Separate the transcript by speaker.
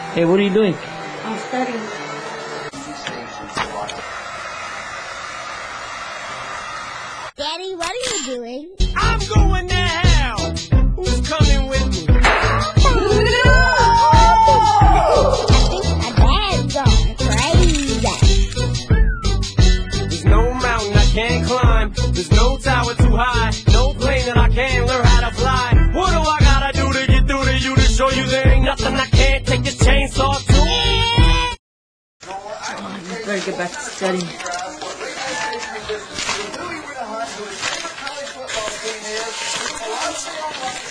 Speaker 1: Hey, what are you doing?
Speaker 2: I'm studying.
Speaker 3: Daddy, what are you doing?
Speaker 4: I'm going to hell. Who's coming with me?
Speaker 3: I think my dad's going crazy.
Speaker 4: There's no mountain I can't climb. There's no tower too high. No plane that I can't learn how to fly. What do I gotta do to get through to you to show you there ain't nothing I can't take a chainsaw to?
Speaker 1: I better get back to studying.
Speaker 5: College football team is.